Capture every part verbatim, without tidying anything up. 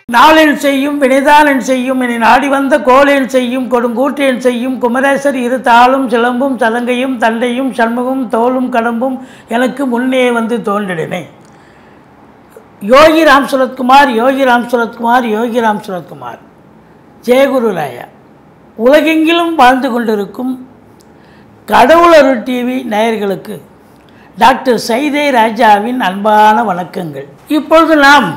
நாளென் செய்யும் வினைதானென் செய்யும் இனி நாடி வந்த கோளென் செய்யும் கொடுங்கூற்றென் செய்யும் குமரேசர் இரு தாளும் சிலம்பும் சலங்கையும் தண்டையும் சண்முகம் தோளும் கடம்பும் எனக்கு முன்னே வந்து தோன்றினே. யோகி ராம் சுரத்குமார் யோகி ராம் சுரத்குமார் யோகி ராம் சுரத்குமார் ஜெயகுருராயா. உலகெங்கிலும் வாழ்ந்து கொண்டிருக்கும் கடவுளருள் டிவி நேயர்களுக்கு டாக்டர் சைதை ராஜாவின் அன்பான வணக்கங்கள். இப்பொழுது நாம்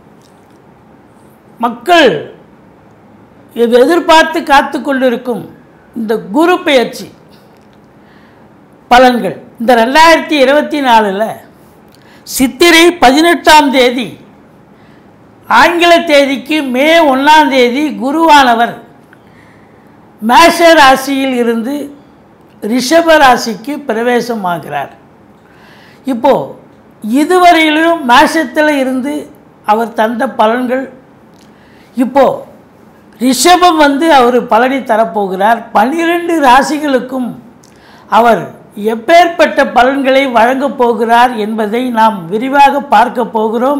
மக்கள் எதிர்பார்த்து காத்து கொண்டிருக்கும் இந்த குரு பெயர்ச்சி பலன்கள் இந்த ரெண்டாயிரத்தி இருபத்தி நாலில் சித்திரை பதினெட்டாம் தேதி ஆங்கில தேதிக்கு மே ஒன்றாம் தேதி குருவானவர் மேஷ ராசியில் இருந்து ரிஷப ராசிக்கு பிரவேசமாகிறார். இப்போது இதுவரையிலும் மேஷத்தில் இருந்து அவர் தந்த பலன்கள், இப்போது ரிஷபம் வந்து அவர் பலனை தரப்போகிறார். பன்னிரெண்டு ராசிகளுக்கும் அவர் எப்பேற்பட்ட பலன்களை வழங்கப் போகிறார் என்பதை நாம் விரிவாக பார்க்க போகிறோம்.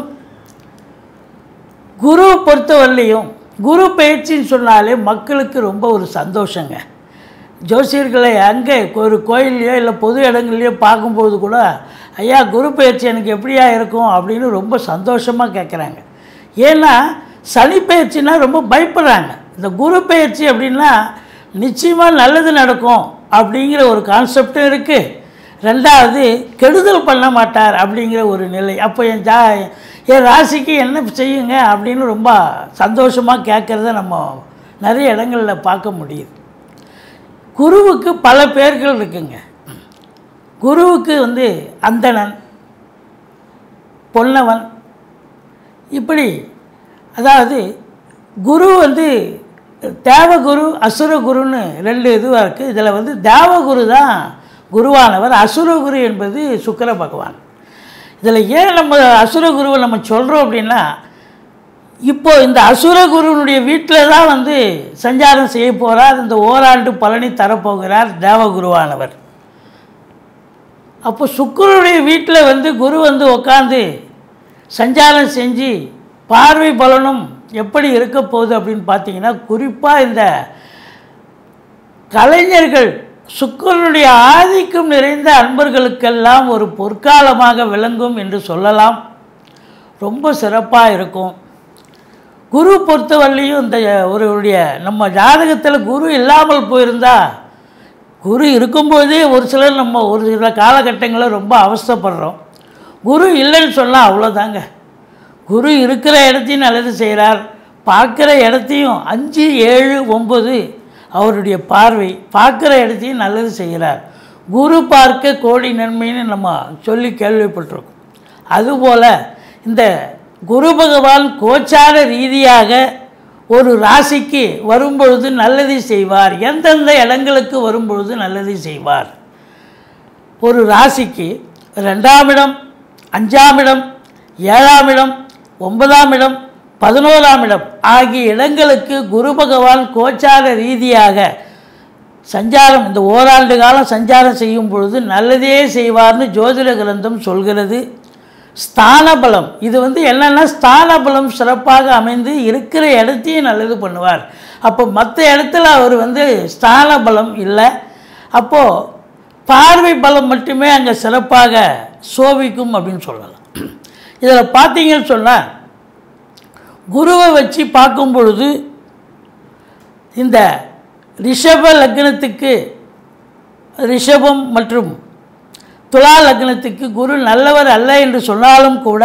குரு பொறுத்தவரையிலையும் குரு பயிற்சின்னு சொன்னாலே மக்களுக்கு ரொம்ப ஒரு சந்தோஷங்க. ஜோசியர்களை அங்கே ஒரு கோயில்லையோ இல்லை பொது இடங்கள்லையோ பார்க்கும்போது கூட ஐயா குரு பயிற்சி எனக்கு எப்படியா இருக்கும் அப்படின்னு ரொம்ப சந்தோஷமாக கேட்குறாங்க. ஏன்னா சனி பயிற்சினா ரொம்ப பயப்படுறாங்க. இந்த குரு பயிற்சி அப்படின்னா நிச்சயமாக நல்லது நடக்கும் அப்படிங்கிற ஒரு கான்செப்டும் இருக்குது. ரெண்டாவது கெடுதல் பண்ண மாட்டார் அப்படிங்கிற ஒரு நிலை. அப்போ என் ஜா என் ராசிக்கு என்ன செய்யுங்க அப்படின்னு ரொம்ப சந்தோஷமாக கேட்குறத நம்ம நிறைய இடங்களில் பார்க்க முடியுது. குருவுக்கு பல பேர்கள் இருக்குங்க. குருவுக்கு வந்து அந்தணன், பொன்னவன், இப்படி அதாவது குரு வந்து தேவகுரு அசுரகுருன்னு ரெண்டு இதுவாக இருக்குது. இதில் வந்து தேவகுரு தான் குருவானவர், அசுரகுரு என்பது சுக்கிர பகவான். இதில் ஏன் நம்ம அசுரகுருவை நம்ம சொல்கிறோம் அப்படின்னா, இப்போது இந்த அசுரகுருனுடைய வீட்டில் தான் வந்து சஞ்சாரம் செய்ய போகிறார். இந்த ஓராண்டு பலனை தரப்போகிறார் தேவகுருவானவர். அப்போ சுக்கிரனுடைய வீட்டில் வந்து குரு வந்து உட்காந்து சஞ்சாரம் செஞ்சு பார்வை பலனும் எப்படி இருக்க போகுது அப்படின்னு பார்த்தீங்கன்னா, குறிப்பாக இந்த கலைஞர்கள் சுக்கிரனுடைய ஆதிக்கம் நிறைந்த அன்பர்களுக்கெல்லாம் ஒரு பொற்காலமாக விளங்கும் என்று சொல்லலாம். ரொம்ப சிறப்பாக இருக்கும். குரு பொறுத்தவரையிலையும் இந்த ஒருவருடைய நம்ம ஜாதகத்தில் குரு இல்லாமல் போயிருந்தால், குரு இருக்கும்போதே ஒரு சிலர் நம்ம ஒரு சில காலகட்டங்களில் ரொம்ப அவஸ்தைப்படுறோம். குரு இல்லைன்னு சொன்னால் அவ்வளோதாங்க. குரு இருக்கிற இடத்தையும் நல்லது செய்கிறார், பார்க்குற இடத்தையும் அஞ்சு ஏழு ஒம்பது அவருடைய பார்வை பார்க்குற இடத்தையும் நல்லது செய்கிறார். குரு பார்க்க கோடி நன்மைன்னு நம்ம சொல்லி கேள்விப்பட்டிருக்கோம். அதுபோல் இந்த குரு பகவான் கோச்சார ரீதியாக ஒரு ராசிக்கு வரும்பொழுது நல்லது செய்வார். எந்தெந்த இடங்களுக்கு வரும்பொழுது நல்லது செய்வார்? ஒரு ராசிக்கு ரெண்டாம் இடம், அஞ்சாம் இடம், ஏழாம் இடம், ஒன்பதாம் இடம், பதினோராம் இடம் ஆகிய இடங்களுக்கு குரு பகவான் கோச்சார ரீதியாக சஞ்சாரம் இந்த ஓராண்டு காலம் சஞ்சாரம் செய்யும் பொழுது நல்லதே செய்வார்னு ஜோதிட கிரந்தம் சொல்கிறது. ஸ்தான பலம் இது வந்து என்னென்னா, ஸ்தான பலம் சிறப்பாக அமைந்து இருக்கிற இடத்தையும் நல்லது பண்ணுவார். அப்போ மற்ற இடத்துல அவர் வந்து ஸ்தான பலம் இல்லை. அப்போது பார்வை பலம் மட்டுமே அங்கே சிறப்பாக சோபிக்கும் அப்படின்னு சொல்லலாம். இதில் பார்த்தீங்கன்னு சொன்னால், குருவை வச்சு பார்க்கும் பொழுது இந்த ரிஷப லக்னத்துக்கு ரிஷபம் மற்றும் துலா லக்னத்துக்கு குரு நல்லவர் அல்ல என்று சொன்னாலும் கூட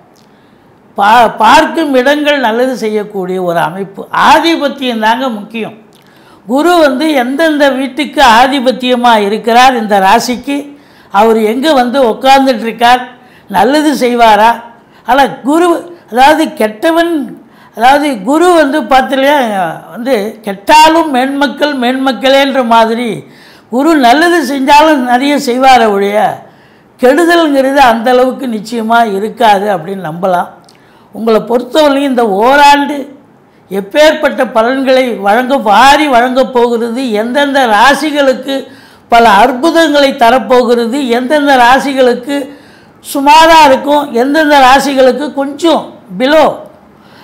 பா பார்க்கும் இடங்கள் நல்லது செய்யக்கூடிய ஒரு அமைப்பு. ஆதிபத்தியம் தாங்க முக்கியம். குரு வந்து எந்தெந்த வீட்டுக்கு ஆதிபத்தியமாக இருக்கிறார், இந்த ராசிக்கு அவர் எங்கே வந்து உட்கார்ந்துட்டுருக்கார், நல்லது செய்வாரா? ஆனால் குரு அதாவது கெட்டவன், அதாவது குரு வந்து பார்த்திலையா வந்து கெட்டாலும் மேன்மக்கள் மேன்மக்களேன்ற மாதிரி குரு நல்லது செஞ்சாலும் நிறைய செய்வார ஒழிய கெடுதல்ங்கிறது அந்தளவுக்கு நிச்சயமாக இருக்காது அப்படின்னு நம்பலாம். உங்களை பொறுத்தவரையும் இந்த ஓராண்டு எப்பேற்பட்ட பலன்களை வழங்க வாரி வழங்கப் போகிறது, எந்தெந்த ராசிகளுக்கு பல அற்புதங்களை தரப்போகிறது, எந்தெந்த ராசிகளுக்கு சுமாராக இருக்கும், எந்தெந்த ராசிகளுக்கு கொஞ்சம் பிலோ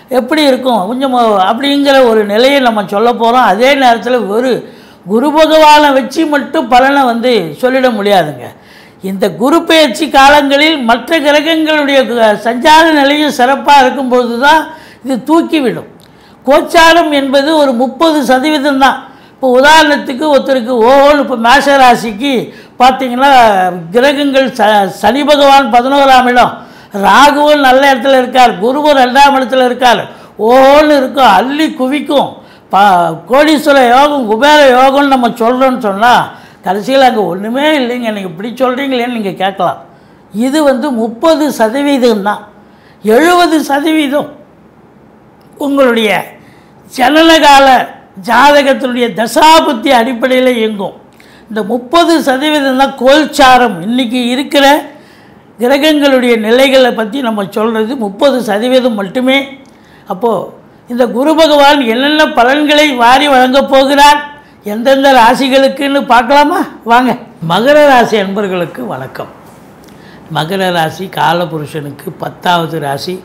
எப்படி இருக்கும் கொஞ்சம் அப்படிங்கிற ஒரு நிலையை நம்ம சொல்ல போகிறோம். அதே நேரத்தில் ஒரு குரு பகவானை வச்சு மட்டும் பலனை வந்து சொல்லிட முடியாதுங்க. இந்த குரு பெயர்ச்சி காலங்களில் மற்ற கிரகங்களுடைய சஞ்சார நிலையும் சிறப்பாக இருக்கும்பொழுது தான் இது தூக்கிவிடும். கோச்சாரம் என்பது ஒரு முப்பது சதவீதம் தான். இப்போ உதாரணத்துக்கு ஒருத்தருக்கு ஓஹோன்னு இப்போ மேஷ ராசிக்கு பார்த்திங்கன்னா கிரகங்கள் ச சனி பகவான் பதினோராம் இடம், ராகுவும் நல்ல இடத்துல இருக்கார், குருவும் ரெண்டாம் இடத்துல இருக்கார், ஓஹோன்னு இருக்கும், அள்ளி குவிக்கும், பா கோடீஸ்வர யோகம் குபேர யோகம்னு நம்ம சொல்கிறோன்னு சொன்னால் கடைசியில் அங்கே ஒன்றுமே இல்லைங்க, நீங்கள் இப்படி சொல்கிறீங்களேன்னு நீங்கள் கேட்கலாம். இது வந்து முப்பது சதவீதம் தான். எழுபது சதவீதம் உங்களுடைய ஜனனகால ஜாதகத்தினுடைய தசாபுத்தி அடிப்படையில் இயங்கும். இந்த முப்பது சதவீதம் தான் கோல்சாரம். இன்றைக்கி இருக்கிற கிரகங்களுடைய நிலைகளை பற்றி நம்ம சொல்கிறது முப்பது சதவீதம் மட்டுமே. அப்போது இந்த குரு பகவான் என்னென்ன பலன்களை வாரி வழங்கப் போகிறார், எந்தெந்த ராசிகளுக்குன்னு பார்க்கலாமா? வாங்க. மகர ராசி அன்பர்களுக்கு வணக்கம். மகர ராசி காலபுருஷனுக்கு பத்தாவது ராசி.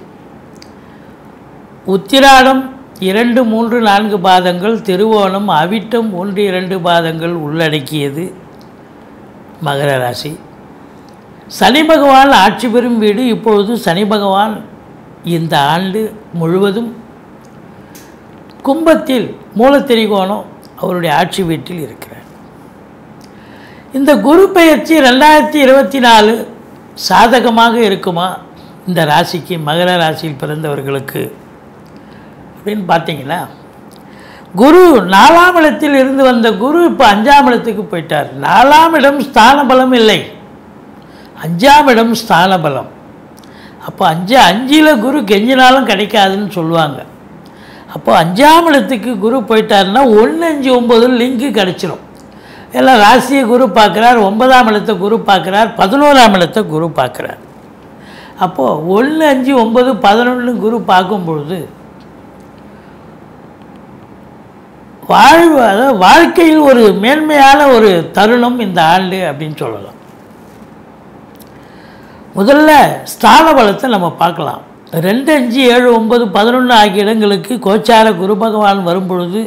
உத்திராடம் இரண்டு மூன்று நான்கு பாதங்கள், திருவோணம் அவிட்டம் ஒன்று இரண்டு பாதங்கள் உள்ளடக்கியது மகர ராசி. சனி பகவான் ஆட்சி பெறும் வீடு. இப்பொழுது சனி பகவான் இந்த ஆண்டு முழுவதும் கும்பத்தில் மூலத்திரிகோணம் அவருடைய ஆட்சி வீட்டில் இருக்கிறார். இந்த குரு பெயர்ச்சி ரெண்டாயிரத்தி இருபத்தி நாலு சாதகமாக இருக்குமா இந்த ராசிக்கு, மகர ராசியில் பிறந்தவர்களுக்கு அப்படின்னு பார்த்தீங்கன்னா, குரு நாலாம் இடத்தில் இருந்து வந்த குரு இப்போ அஞ்சாம் இடத்துக்கு போயிட்டார். நாலாம் இடம் ஸ்தான பலம் இல்லை, அஞ்சாம் இடம் ஸ்தான பலம். அப்போ அஞ்சு அஞ்சில் குரு கெஞ்சினாலும் கிடைக்காதுன்னு சொல்லுவாங்க. அப்போ அஞ்சாம் இடத்துக்கு குரு போயிட்டாருன்னா ஒன்று அஞ்சு ஒம்பது லிங்கு கிடச்சிரும். எல்லாம் ராசியை குரு பார்க்குறார், ஒன்பதாம் இடத்தை குரு பார்க்குறார், பதினோராம் இடத்தை குரு பார்க்குறார். அப்போது ஒன்று அஞ்சு ஒம்பது பதினொன்று குரு பார்க்கும்பொழுது வாழ்வு, அதாவது வாழ்க்கையில் ஒரு மேன்மையான ஒரு தருணம் இந்த ஆண்டு அப்படின்னு சொல்லலாம். முதல்ல ஸ்தான பலத்தை நம்ம பார்க்கலாம். ரெண்டு அஞ்சு ஏழு ஒம்பது பதினொன்று ஆகிய இடங்களுக்கு கோச்சார குரு பகவான் வரும்பொழுது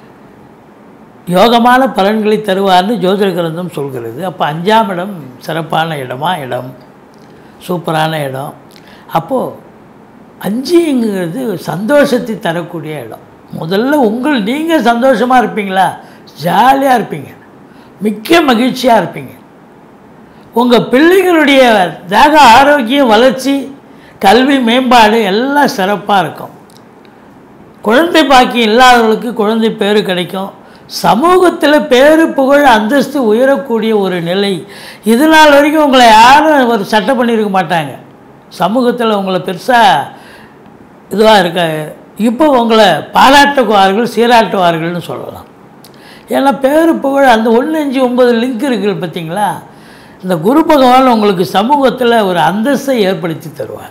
யோகமான பலன்களை தருவார்னு ஜோதிட கிரந்தம் சொல்கிறது. அப்போ அஞ்சாம் இடம் சிறப்பான இடமா இடம், சூப்பரான இடம். அப்போது அஞ்சுங்கிறது சந்தோஷத்தை தரக்கூடிய இடம். முதல்ல உங்கள் நீங்கள் சந்தோஷமாக இருப்பீங்களா, ஜாலியாக இருப்பீங்க, மிக்க மகிழ்ச்சியாக இருப்பீங்க. உங்கள் பிள்ளைகளுடைய தேக ஆரோக்கியம், வளர்ச்சி, கல்வி மேம்பாடு எல்லாம் சிறப்பாக இருக்கும். குழந்தை பாக்கியம் இல்லாதவர்களுக்கு குழந்தை பேரு கிடைக்கும். சமூகத்தில் பேரு புகழ் அந்தஸ்து உயரக்கூடிய ஒரு நிலை. இது நாள் வரைக்கும் உங்களை யாரும் ஒரு சட்டை பண்ணியிருக்க மாட்டாங்க, சமூகத்தில் உங்களை பெருசாக இதுவாக இருக்க. இப்போ உங்களை பாராட்டுவார்கள், சீராட்டுவார்கள்னு சொல்லலாம். ஏன்னா பேரு புகழ் அந்த ஒன்று அஞ்சு ஒம்பது லிங்க் இருக்குது பார்த்தீங்களா. இந்த குரு பகவான் உங்களுக்கு சமூகத்தில் ஒரு அந்தஸ்தை ஏற்படுத்தி தருவார்.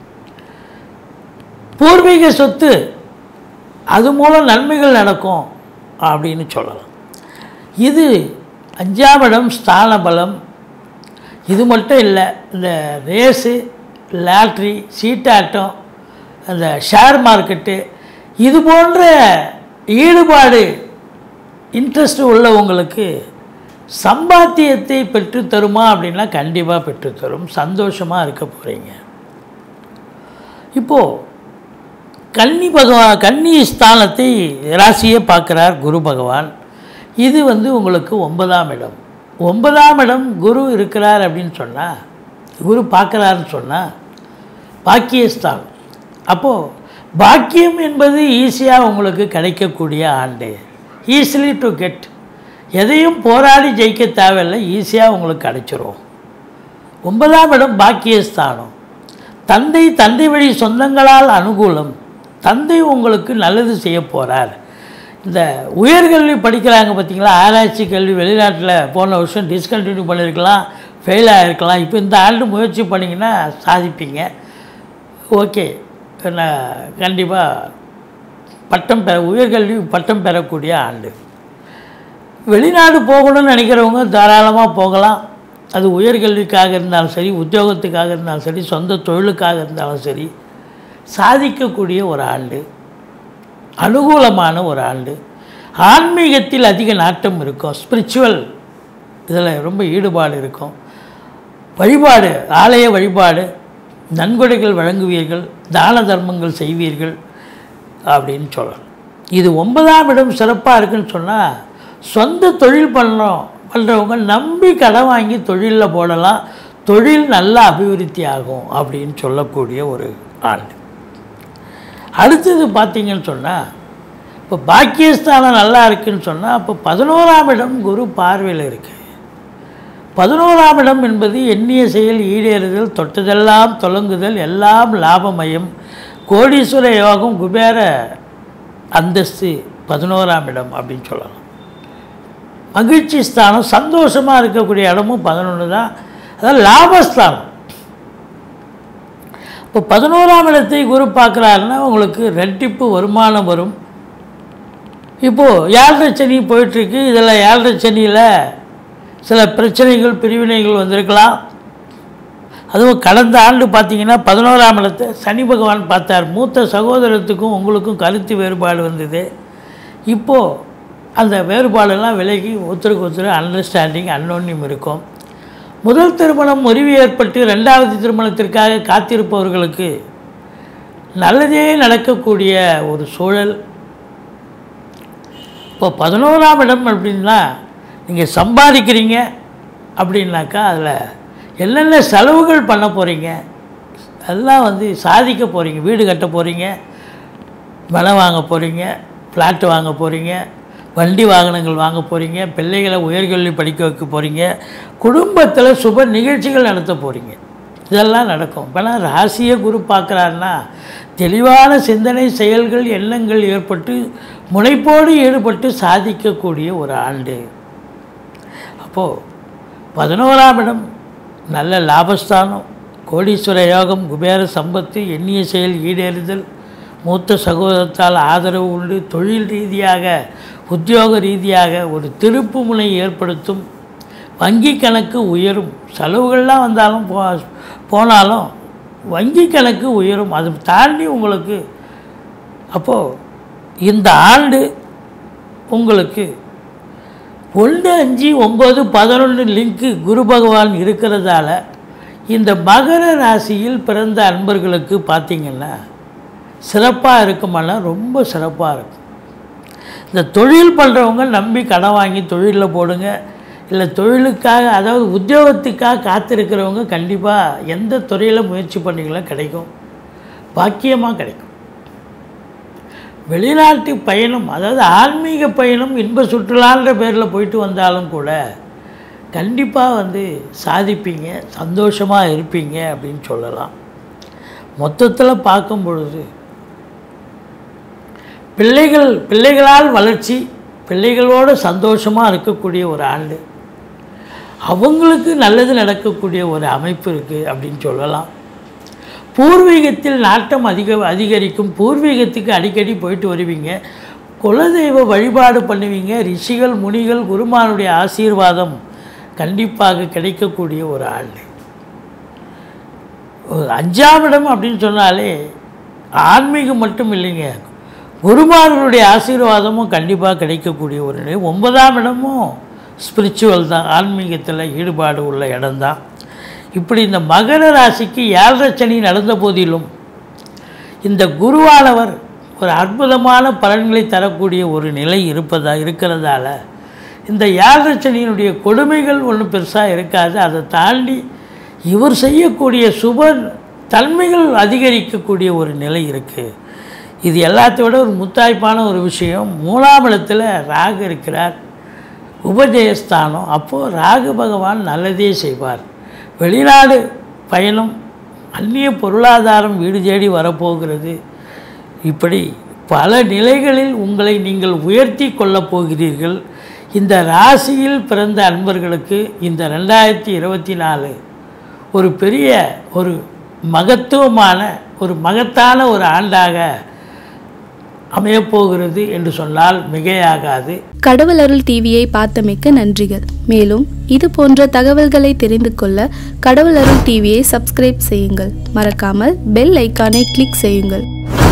பூர்வீக சொத்து அது மூலம் நன்மைகள் நடக்கும் அப்படின்னு சொல்லலாம். இது அஞ்சாம் இடம் ஸ்தான பலம். இது மட்டும் இல்லை, இந்த ரேஸு, லாட்ரி, சீட்டாட்டம், அந்த ஷேர் மார்க்கெட்டு, இது போன்ற ஈடுபாடு இன்ட்ரெஸ்ட் உள்ளவங்களுக்கு சம்பாத்தியத்தை பெற்றுத்தருமா அப்படின்னா கண்டிப்பாக பெற்றுத்தரும். சந்தோஷமாக இருக்க போகிறீங்க. இப்போது கன்னி பகவான், கன்னி ஸ்தானத்தை ராசியை பார்க்குறார் குரு பகவான். இது வந்து உங்களுக்கு ஒன்பதாம் இடம். ஒன்பதாம் இடம் குரு இருக்கிறார் அப்படின்னு சொன்னால், குரு பார்க்குறாருன்னு சொன்னால் பாக்கியஸ்தானம். அப்போது பாக்கியம் என்பது ஈஸியாக உங்களுக்கு கிடைக்கக்கூடிய ஆண்டு. Easily to get. எதையும் போராடி ஜெயிக்க தேவையில்லை, ஈஸியாக உங்களுக்கு கிடைச்சிரும். ஒன்பதாம் இடம் பாக்கியஸ்தானம். தந்தை தந்தை வழி சொந்தங்களால் அனுகூலம். தந்தை உங்களுக்கு நல்லது செய்ய போகிறார். இந்த உயர்கல்வி படிக்கிறாங்க பார்த்தீங்களா, ஆராய்ச்சி கல்வி, வெளிநாட்டில் போன வருஷம் டிஸ்கண்டினியூ பண்ணியிருக்கலாம், ஃபெயில் ஆகிருக்கலாம். இப்போ இந்த ஆண்டு முயற்சி பண்ணிங்கன்னா சாதிப்பீங்க. ஓகே, நான் கண்டிப்பாக பட்டம் பெற, உயர்கல்வி பட்டம் பெறக்கூடிய ஆண்டு. வெளிநாடு போகணும்னு நினைக்கிறவங்க தாராளமாக போகலாம். அது உயர்கல்விக்காக இருந்தாலும் சரி, உத்தியோகத்துக்காக இருந்தாலும் சரி, சொந்த தொழிலுக்காக இருந்தாலும் சரி, சாதிக்கக்கூடிய ஒரு ஆண்டு, அனுகூலமான ஒரு ஆண்டு. ஆன்மீகத்தில் அதிக நாட்டம் இருக்கும், ஸ்பிரிச்சுவல் இதில் ரொம்ப ஈடுபாடு இருக்கும். வழிபாடு, ஆலய வழிபாடு, நன்கொடைகள் வழங்குவீர்கள், தான தர்மங்கள் செய்வீர்கள் அப்படின்னு சொல்லலாம். இது ஒன்பதாம் இடம் சிறப்பாக இருக்குன்னு சொன்னால், சொந்த தொழில் பண்ணுறோம் பண்ணுறவங்க நம்பி கடன் வாங்கி தொழிலில் போடலாம், தொழில் நல்லா அபிவிருத்தி ஆகும் அப்படின்னு சொல்லக்கூடிய ஒரு ஆண்டு. அடுத்தது பார்த்திங்கன்னு சொன்னால், இப்போ பாக்கியஸ்தானம் நல்லா இருக்குதுன்னு சொன்னால், அப்போ பதினோராம் இடம் குரு பார்வையில் இருக்குது. பதினோராம் இடம் என்பது எண்ணிய செயல் ஈடேறுதல், தொட்டதெல்லாம் தொடங்குதல், எல்லாம் லாபமயம், கோடீஸ்வர யோகம், குபேர அந்தஸ்து பதினோராம் இடம் அப்படின்னு சொல்லலாம். மகிழ்ச்சி ஸ்தானம், சந்தோஷமாக இருக்கக்கூடிய இடமும் பதினொன்று தான், அதாவது லாபஸ்தானம். இப்போ பதினோராம் இடத்தை குரு பார்க்குறாருன்னா உங்களுக்கு ரெட்டிப்பு வருமானம் வரும். இப்போது ஏழரை சனி போயிட்டுருக்கு. இதில் ஏழரை சனியில் சில பிரச்சனைகள் பிரிவினைகள் வந்திருக்கலாம். அதுவும் கடந்த ஆண்டு பார்த்திங்கன்னா பதினோராம் இடத்தை சனி பகவான் பார்த்தார். மூத்த சகோதரத்துக்கும் உங்களுக்கும் கருத்து வேறுபாடு வந்தது. இப்போது அந்த வேறுபாடெல்லாம் விலகி ஒருத்தருக்கு ஒருத்தர் அண்டர்ஸ்டாண்டிங் அன்னோன்யம் இருக்கும். முதல் திருமணம் முறிவு ஏற்பட்டு ரெண்டாவது திருமணத்திற்காக காத்திருப்பவர்களுக்கு நல்லதே நடக்கக்கூடிய ஒரு சூழல். இப்போ பதினோராம் இடம் அப்படின்னா நீங்கள் சம்பாதிக்கிறீங்க அப்படின்னாக்கா அதில் என்னென்ன செலவுகள் பண்ண போகிறீங்க, அதெல்லாம் வந்து சாதிக்க போகிறீங்க. வீடு கட்ட போகிறீங்க, நிலம் வாங்க போகிறீங்க, ஃப்ளாட்டு வாங்க போகிறீங்க, வண்டி வாகனங்கள் வாங்க போகிறீங்க, பிள்ளைகளை உயர்கல்வி படிக்க வைக்க போகிறீங்க, குடும்பத்தில் சுப நிகழ்ச்சிகள் நடத்த போகிறீங்க. இதெல்லாம் நடக்கும். இப்போனா ராசியை குரு பார்க்குறாருன்னா தெளிவான சிந்தனை, செயல்கள், எண்ணங்கள் ஏற்பட்டு முனைப்போடு ஈடுபட்டு சாதிக்கக்கூடிய ஒரு ஆண்டு. அப்போது பதினோராம் இடம் நல்ல லாபஸ்தானம், கோடீஸ்வர யோகம், குபேர சம்பத்து, எண்ணிய செயல் ஈடேறுதல், மூத்த சகோதரத்தால் ஆதரவு உண்டு, தொழில் ரீதியாக உத்தியோக ரீதியாக ஒரு திருப்பு முனை ஏற்படுத்தும், வங்கி கணக்கு உயரும். செலவுகள்லாம் வந்தாலும் போ போனாலும் வங்கி கணக்கு உயரும். அதை தாண்டி உங்களுக்கு அப்போது இந்த ஆண்டு உங்களுக்கு ஒன்று அஞ்சு ஒம்பது பதினொன்று லிங்க்கு குரு பகவான் இருக்கிறதால இந்த மகர ராசியில் பிறந்த அன்பர்களுக்கு பார்த்திங்கன்னா சிறப்பாக இருக்குமானா ரொம்ப சிறப்பாக இருக்கும். இந்த தொழில் பண்ணுறவங்க நம்பி கடன் வாங்கி தொழிலில் போடுங்க. இல்லை தொழிலுக்காக, அதாவது உத்தியோகத்துக்காக காத்திருக்கிறவங்க கண்டிப்பாக எந்த துறையில் முயற்சி பண்ணிக்கலாம் கிடைக்கும், பாக்கியமாக கிடைக்கும். வெளிநாட்டு பயணம், அதாவது ஆன்மீக பயணம், இன்ப சுற்றுலான்ற பேரில் போயிட்டு வந்தாலும் கூட கண்டிப்பாக வந்து சாதிப்பீங்க, சந்தோஷமாக இருப்பீங்க அப்படின்னு சொல்லலாம். மொத்தத்தில் பார்க்கும் பொழுது பிள்ளைகள் பிள்ளைகளால் வளர்ச்சி, பிள்ளைகளோடு சந்தோஷமாக இருக்கக்கூடிய ஒரு ஆண்டு, அவங்களுக்கு நல்லது நடக்கக்கூடிய ஒரு அமைப்பு இருக்குது அப்படின்னு சொல்லலாம். பூர்வீகத்தில் நாட்டம் அதிக அதிகரிக்கும். பூர்வீகத்துக்கு அடிக்கடி போயிட்டு வருவீங்க, குலதெய்வ வழிபாடு பண்ணுவீங்க, ரிஷிகள் முனிகள் குருமானுடைய ஆசீர்வாதம் கண்டிப்பாக கிடைக்கக்கூடிய ஒரு ஆண்டு. அஞ்சாம் இடம் அப்படின்னு சொன்னாலே ஆன்மீகம் மட்டும் இல்லைங்க, குருமார்களுடைய ஆசீர்வாதமும் கண்டிப்பாக கிடைக்கக்கூடிய ஒரு நிலை. ஒன்பதாம் இடமும் ஸ்பிரிச்சுவல் தான், ஆன்மீகத்தில் ஈடுபாடு உள்ள இடம்தான். இப்படி இந்த மகர ராசிக்கு ஏழரை சனி நடந்த போதிலும் இந்த குருவானவர் ஒரு அற்புதமான பலன்களை தரக்கூடிய ஒரு நிலை இருப்பதா இருக்கிறதால இந்த ஏழரை சனியினுடைய கொடுமைகள் ஒன்றும் பெருசாக இருக்காது. அதை தாண்டி இவர் செய்யக்கூடிய சுப தன்மைகள் அதிகரிக்கக்கூடிய ஒரு நிலை இருக்குது. இது எல்லாத்தையோட ஒரு முத்தாய்ப்பான ஒரு விஷயம், மூணாம் இடத்துல ராகு இருக்கிறார், உபஜயஸ்தானம். அப்போது ராகு பகவான் நல்லதே செய்வார். வெளிநாடு பயணம், அந்நிய பொருளாதாரம் வீடு தேடி வரப்போகிறது. இப்படி பல நிலைகளில் உங்களை நீங்கள் உயர்த்தி கொள்ளப் போகிறீர்கள். இந்த ராசியில் பிறந்த அன்பர்களுக்கு இந்த ரெண்டாயிரத்தி இருபத்தி நாலு ஒரு பெரிய ஒரு மகத்துவமான ஒரு மகத்தான ஒரு ஆண்டாக அமையப்போகிறது என்று சொன்னால் மிகையாகாது. கடவுள் அருள் டிவியை பார்த்தமைக்கு நன்றிகள். மேலும் இது போன்ற தகவல்களை தெரிந்து கொள்ள கடவுள் அருள் டிவியை சப்ஸ்கிரைப் செய்யுங்கள். மறக்காமல் பெல் ஐக்கானை கிளிக் செய்யுங்கள்.